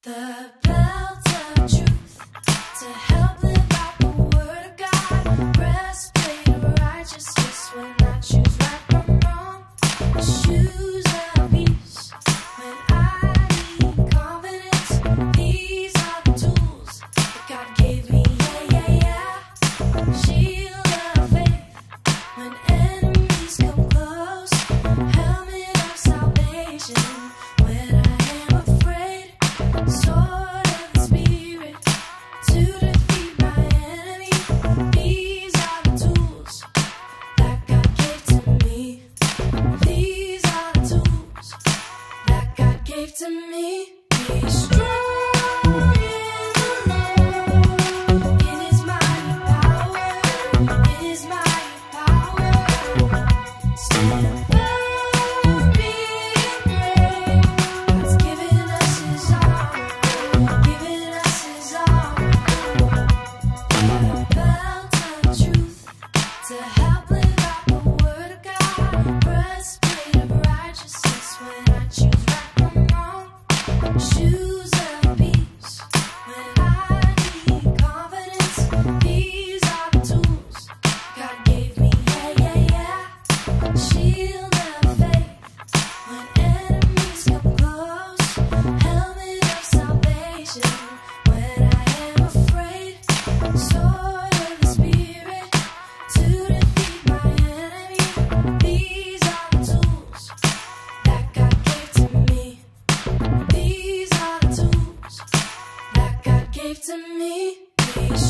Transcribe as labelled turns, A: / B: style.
A: The belt of truth to help live out the word of God. Breastplate of righteousness when I choose right from wrong. The shoes of peace when I need confidence. These are the tools that God gave me. Shield of faith when enemies come close. Helmet of salvation when I am afraid. Sword of the Spirit to defeat my enemy. These are the tools that God gave to me. These are the tools that God gave to me. Be strong in the Lord, in His mighty power, in His mighty power. Stand firm, being brave. God's given us His armor, given us His armor. The belt of truth to help live out the word of God. Breastplate of righteousness when I choose right from wrong. Shoes of peace when I need confidence. These are the tools God gave me. Shield of faith when enemies come close. Helmet of salvation when I am afraid. Sword of the Spirit to defeat my enemy. These are the tools that God gave to me. These are the tools that God gave to me.